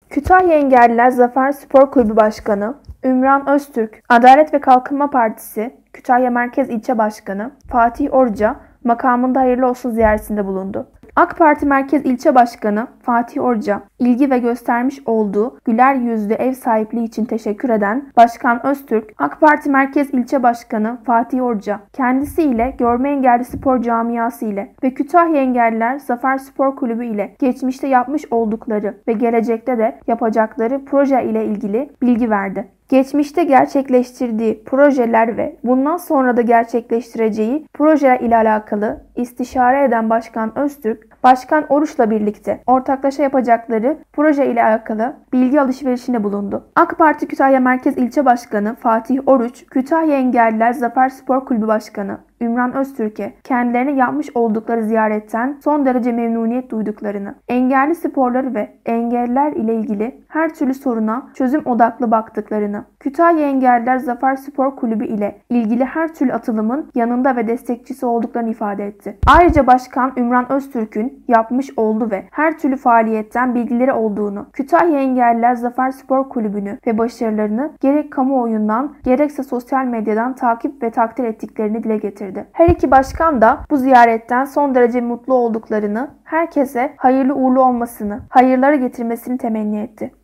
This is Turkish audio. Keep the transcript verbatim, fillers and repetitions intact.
Kütahya Engelliler Zafer Spor Kulübü Başkanı Ümran Öztürk, Adalet ve Kalkınma Partisi Kütahya Merkez İlçe Başkanı Fatih Orca makamında hayırlı olsun ziyaretinde bulundu. AK Parti Merkez İlçe Başkanı Fatih Orca, ilgi ve göstermiş olduğu güler yüzlü ev sahipliği için teşekkür eden Başkan Öztürk, AK Parti Merkez İlçe Başkanı Fatih Orca, kendisiyle Görme Engelli Spor Camiası ile ve Kütahya Engelliler Zafer Spor Kulübü ile geçmişte yapmış oldukları ve gelecekte de yapacakları proje ile ilgili bilgi verdi. Geçmişte gerçekleştirdiği projeler ve bundan sonra da gerçekleştireceği projeler ile alakalı istişare eden Başkan Öztürk, Başkan Oruç'la birlikte ortaklaşa yapacakları proje ile alakalı bilgi alışverişinde bulundu. AK Parti Kütahya Merkez İlçe Başkanı Fatih Oruç, Kütahya Engelliler Zafer Spor Kulübü Başkanı Ümran Öztürk'e kendilerine yapmış oldukları ziyaretten son derece memnuniyet duyduklarını, engelli sporları ve engelliler ile ilgili her türlü soruna çözüm odaklı baktıklarını, Kütahya Engelliler Zafer Spor Kulübü ile ilgili her türlü atılımın yanında ve destekçisi olduklarını ifade etti. Ayrıca Başkan Ümran Öztürk'ün yapmış olduğu ve her türlü faaliyetten bilgileri olduğunu, Kütahya Engelliler Zafer Spor Kulübü'nü ve başarılarını gerek kamuoyundan gerekse sosyal medyadan takip ve takdir ettiklerini dile getirdi. Her iki başkan da bu ziyaretten son derece mutlu olduklarını, herkese hayırlı uğurlu olmasını, hayırlara getirmesini temenni etti.